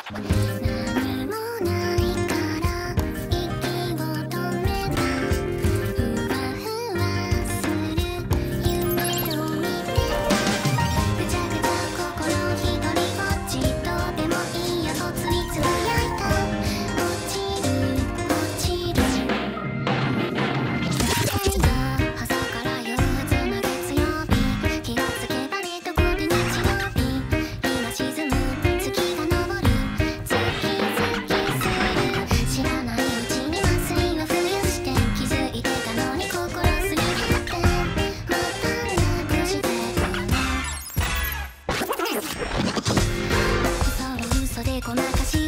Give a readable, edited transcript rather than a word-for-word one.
何もないから息を止めた。ふわふわする夢を見てた。ぐちゃぐちゃ心一人ぼっち。どうでもいいやとついつぶやいた。落ちる落ちる。朝から憂鬱な月曜日。気がつけばねどこで日曜日。今沈む月が昇る。ズキズキする。知らないうちに麻酔を付与して。気づいてたのに心すり減って。またなくしてくね。嘘は嘘でごまかし